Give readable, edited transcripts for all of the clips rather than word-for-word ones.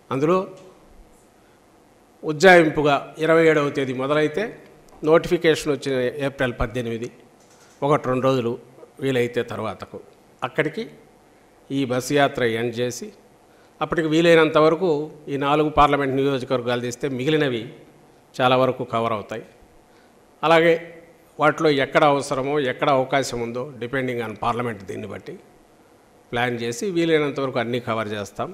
అందులో ఉజ్జాయింపుగా 27వ తేదీ మొదలైతే నోటిఫికేషన్ వచ్చిన ఏప్రిల్ 18, 1-2 రోజులు వీలైతే తర్వాతకు అక్కడికి ఈ బస్సు యాత్ర ఎండ్ చేసి అప్పటికి వీలైనంత వరకు ఈ 4 పార్లమెంట్ నియోజకవర్గాలు తీస్తే మిగిలినవి చాలా వరకు కవర్ అవుతాయి. అలాగే వాటిలో ఎక్కడ అవసరమో ఎక్కడ అవకాశం ఉందో డిపెండింగ్ ఆన్ పార్లమెంట్ దీన్ని బట్టి ప్లాన్ చేసి వీలైనంత వరకు అన్నీ కవర్ చేస్తాం.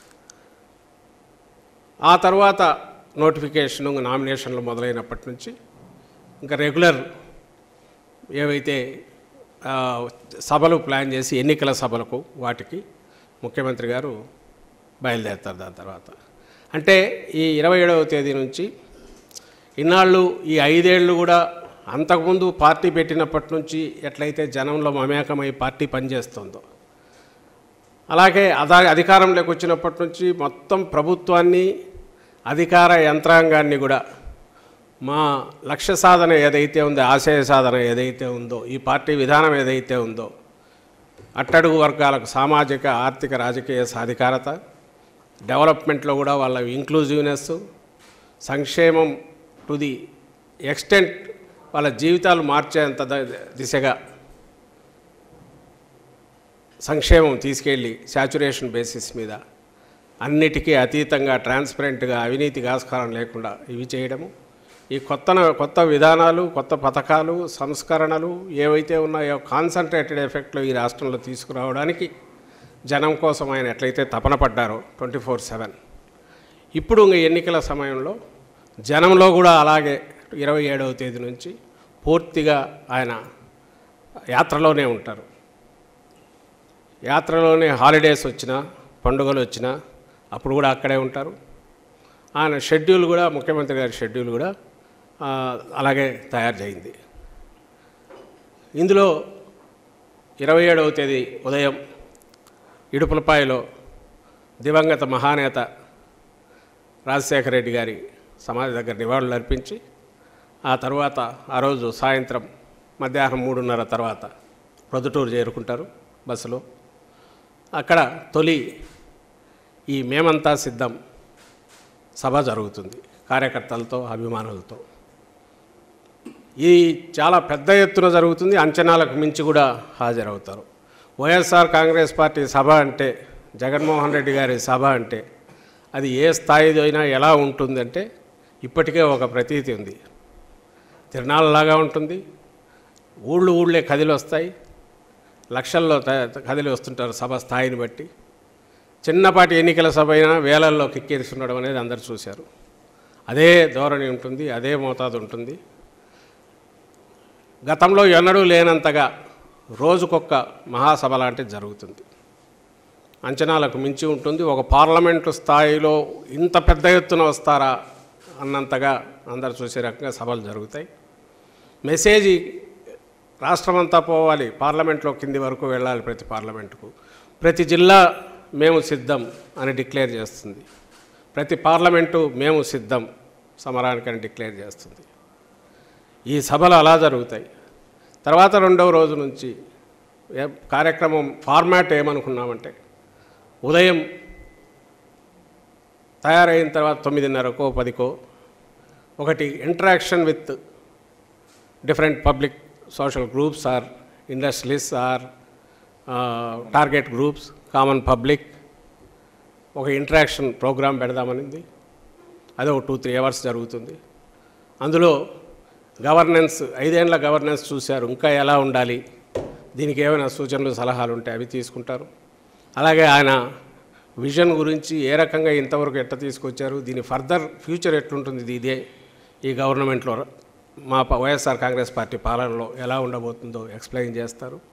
ఆ తర్వాత నోటిఫికేషన్ నామినేషన్లు మొదలైనప్పటి నుంచి ఇంకా రెగ్యులర్ ఏవైతే సభలు ప్లాన్ చేసి ఎన్నికల సభలకు వాటికి ముఖ్యమంత్రి గారు బయలుదేరుతారు. దాని తర్వాత అంటే ఈ 27వ తేదీ నుంచి ఇన్నాళ్ళు ఈ 5 ఏళ్ళు కూడా అంతకుముందు పార్టీ పెట్టినప్పటి నుంచి ఎట్లయితే జనంలో మమేకమై పార్టీ పనిచేస్తుందో అలాగే అధికారంలోకి వచ్చినప్పటి నుంచి మొత్తం ప్రభుత్వాన్ని అధికార యంత్రాంగాన్ని కూడా మా లక్ష్య సాధన ఏదైతే ఉందో ఆశయ సాధన ఏదైతే ఉందో ఈ పార్టీ విధానం ఏదైతే ఉందో అట్టడుగు వర్గాలకు సామాజిక ఆర్థిక రాజకీయ సాధికారత డెవలప్మెంట్లో కూడా వాళ్ళ ఇంక్లూజివ్నెస్ సంక్షేమం టు ది ఎక్స్టెంట్ వాళ్ళ జీవితాలు మార్చేంత దిశగా సంక్షేమం తీసుకెళ్ళి శాచురేషన్ బేసిస్ మీద అన్నిటికీ అతీతంగా ట్రాన్స్పరెంట్గా అవినీతికి ఆస్కారం లేకుండా ఇవి చేయడము ఈ కొత్త విధానాలు కొత్త పథకాలు సంస్కరణలు ఏవైతే ఉన్నాయో కాన్సన్ట్రేటెడ్ ఎఫెక్ట్లో ఈ రాష్ట్రంలో తీసుకురావడానికి జనం కోసం ఆయన ఎట్లయితే తపన పడ్డారో 24/7 ఇప్పుడు ఎన్నికల సమయంలో జనంలో కూడా అలాగే 27వ తేదీ నుంచి పూర్తిగా ఆయన యాత్రలోనే ఉంటారు. యాత్రలోనే హాలిడేస్ వచ్చినా పండుగలు వచ్చినా అప్పుడు కూడా అక్కడే ఉంటారు. ఆయన షెడ్యూల్ కూడా ముఖ్యమంత్రి గారి షెడ్యూల్ కూడా అలాగే తయారు చేయింది. ఇందులో 27వ తేదీ ఉదయం ఇడుపులపాయలో దివంగత మహానేత రాజశేఖర రెడ్డి గారి సమాధి దగ్గర నివాళులు అర్పించి ఆ తర్వాత ఆ రోజు సాయంత్రం మధ్యాహ్నం 3:30 తర్వాత ప్రొద్దుటూరు చేరుకుంటారు బస్సులో. అక్కడ తొలి ఈ మేమంతా సిద్ధం సభ జరుగుతుంది కార్యకర్తలతో అభిమానులతో. ఇది చాలా పెద్ద ఎత్తున జరుగుతుంది, అంచనాలకు మించి కూడా హాజరవుతారు. వైఎస్ఆర్ కాంగ్రెస్ పార్టీ సభ అంటే జగన్మోహన్ రెడ్డి గారి సభ అంటే అది ఏ స్థాయిలో అయినా ఎలా ఉంటుందంటే ఇప్పటికే ఒక ప్రతీతి ఉంది. తిరణాలలాగా ఉంటుంది, ఊళ్ళే కదిలి వస్తాయి, లక్షల్లో కదిలి వస్తుంటారు సభ స్థాయిని బట్టి. చిన్నపాటి ఎన్నికల సభ అయినా వేలల్లో కిక్కిరిస్తుండడం అనేది అందరూ చూశారు. అదే ధోరణి ఉంటుంది, అదే మోతాదు ఉంటుంది. గతంలో ఎన్నడూ లేనంతగా రోజుకొక్క మహాసభ లాంటిది జరుగుతుంది. అంచనాలకు మించి ఉంటుంది. ఒక పార్లమెంటు స్థాయిలో ఇంత పెద్ద ఎత్తున వస్తారా అన్నంతగా అందరు చూసే రకంగా సభలు జరుగుతాయి. మెసేజ్ రాష్ట్రమంతా పోవాలి, పార్లమెంట్లో కింది వరకు వెళ్ళాలి. ప్రతి పార్లమెంటుకు ప్రతి జిల్లా మేము సిద్ధం అని డిక్లేర్ చేస్తుంది. ప్రతి పార్లమెంటు మేము సిద్ధం సమరానికని డిక్లేర్ చేస్తుంది. ఈ సభలు అలా జరుగుతాయి. తర్వాత 2వ రోజు నుంచి కార్యక్రమం ఫార్మాట్ ఏమనుకున్నామంటే ఉదయం తయారైన తర్వాత 9:30కో 10కో ఒకటి interaction with different public social groups or industrialist or target groups common public ఒక ఇంటరాక్షన్ ప్రోగ్రాం పెడదామనింది. అది ఒక 2-3 అవర్స్ జరుగుతుంది. అందులో గవర్నెన్స్ 5 ఏళ్ల గవర్నెన్స్ చూశారు, ఇంకా ఎలా ఉండాలి, దీనికి ఏమైనా సూచనలు సలహాలు ఉంటే అవి తీసుకుంటారు. అలాగే ఆయన విజన్ గురించి ఏ రకంగా ఇంతవరకు ఎట్లా తీసుకొచ్చారు, దీని ఫర్దర్ ఫ్యూచర్ ఎట్లుంటుంది, ఇదే ఈ గవర్నమెంట్లో మా వైఎస్ఆర్ కాంగ్రెస్ పార్టీ పాలనలో ఎలా ఉండబోతుందో ఎక్స్ప్లెయిన్ చేస్తారు.